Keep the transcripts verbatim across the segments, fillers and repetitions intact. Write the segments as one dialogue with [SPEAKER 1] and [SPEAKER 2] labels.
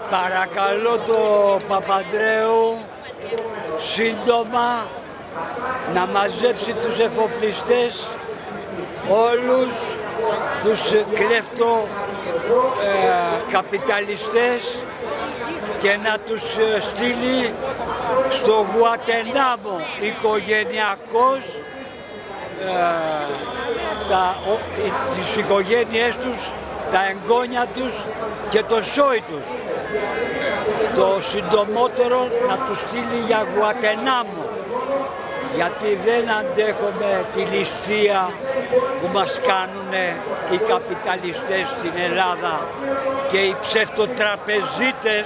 [SPEAKER 1] Παρακαλώ το Παπανδρέου σύντομα να μαζέψει τους εφοπλιστές, όλους τους κλέφτο ε, καπιταλιστές και να τους στείλει στο Γουατενάμο οικογενειακός ε, τα, ο, τις οικογένειές τους, τα εγγόνια τους και το σόι τους. Το συντομότερο να τους στείλει για Γουατενάμο, γιατί δεν αντέχουμε τη ληστεία που μας κάνουν οι καπιταλιστές στην Ελλάδα και οι ψευτοτραπεζίτες,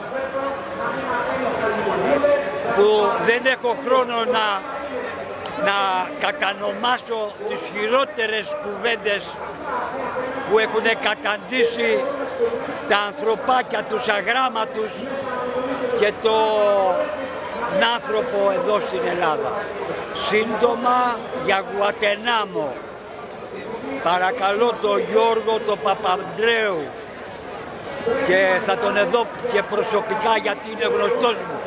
[SPEAKER 1] που δεν έχω χρόνο να, να κατανομάσω τις χειρότερες κουβέντες που έχουν καταντήσει τα ανθρωπάκια τους αγράμματους και τον άνθρωπο εδώ στην Ελλάδα. Σύντομα για Γουατενάμο. Παρακαλώ τον Γιώργο τον Παπανδρέου, και θα τον εδώ και προσωπικά γιατί είναι γνωστός μου.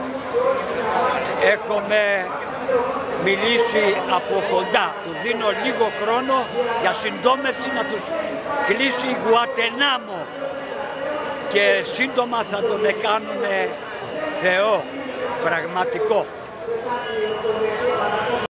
[SPEAKER 1] Έχουμε μιλήσει από κοντά. Του δίνω λίγο χρόνο για συντόμευση να τους κλείσει Γουατενάμο και σύντομα θα τον κάνουν Θεό πραγματικό.